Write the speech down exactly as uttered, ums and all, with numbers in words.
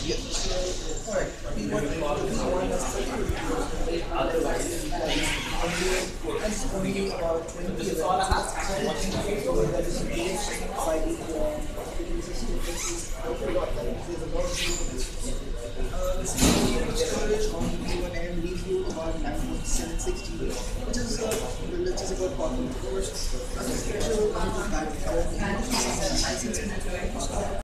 Alright, P one P one has thirty otherwise it's only about twenty events. So that is based by the uh, operating system. There's a lot of uh, the C P U storage on the P one M leaves you about nine point seven six G B, which is uh, which is about forty. Of course, nothing special. Nothing bad.